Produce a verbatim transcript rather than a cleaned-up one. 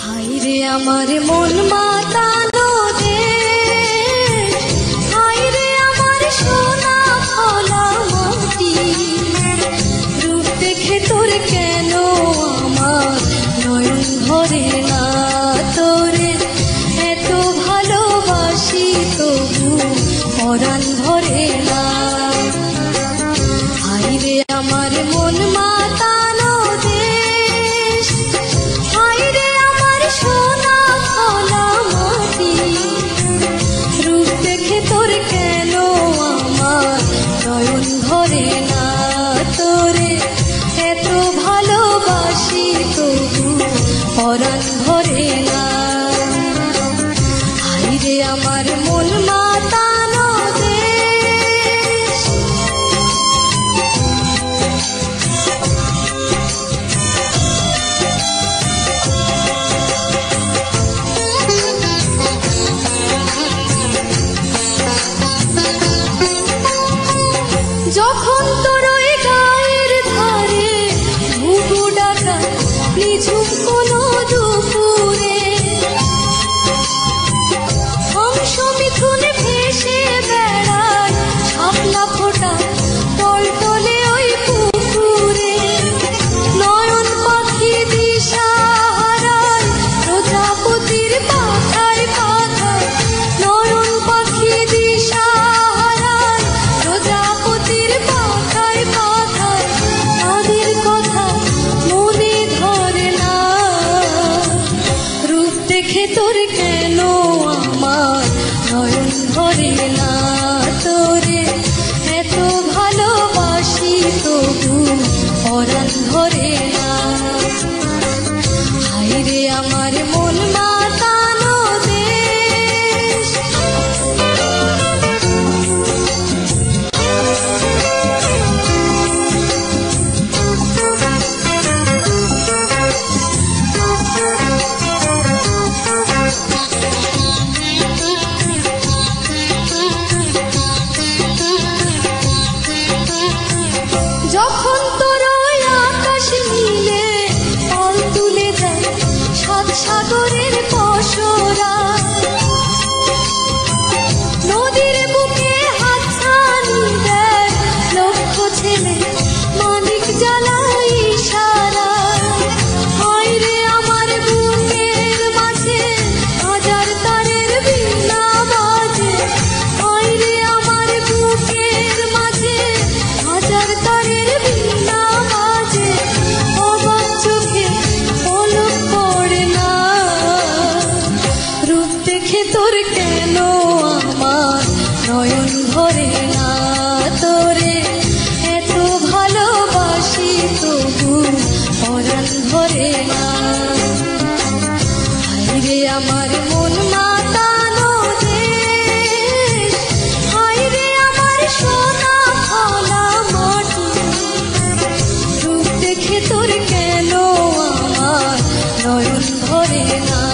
হাইরে আমার মন মাতানো দেশ, হাইরে আমার সোনা ফলা মাটি, রূপ দেখে তোর কেন আমার নয়ন ভরে না, তোরে এত ভালোবাসি তবু পরাণ ভরে না। হাইরে আমার মন মাতানো দেশ, হাইরে আমার সোনা ফলা মাটি, রূপ দেখে তোর কেন আমার নয়ন ভরে না, তোরে এত ভালোবাসি তবু পরাণ ভরে না। হাইরে আমার মন মাতানো দেশ। যখন তোর ওই গায়ের ধারে ঘুঘু ডাকা নিঝুম কোনো দুপুরে, হংস মিথুন ভেসে বেড়ায় শাপলা ফোটা টলটলে ওই পুকুরে, নয়ন পাখি দিশা হারায় প্রজাপতির পাখায় পাখায়, নয়ন পাখি দিশা হারায় প্রজাপতির পাখায় পাখায়, তাদের কথা মনে ধরে না, রূপ দেখে তোর কেন আমার নয়ন ভরে না, তোরে এত ভালোবাসি তবু পরাণ ভরে না। হাইরে আমার মন মাতানো দেশ। যখন তোর ওই আকাশ নীলে পাল তুলে যায় সাত সাগরের পসরা, নদীর বুকে হাতছানি দেয় লক্ষ ছেলে মানিক জ্বালায় ইশারা, হায়রে আমার বুকের মাঝে হাজার তারের বীণা বাজে, হায়রে আমার বুকের মাঝে হাজার তারের বীণা বাজে, অবাক চোখে পলক পড়ে না, রূপ দেখে তোর কেন আমার নয়ন ভরে না, তোরে এত ভালোবাসি তবু পরাণ ভরে না। হাইরে আমার মন মাতানো দেশ, হাইরে আমার সোনা ফলা মাটি, রূপ দেখে তোর কেন আমার নয়ন ভরে না।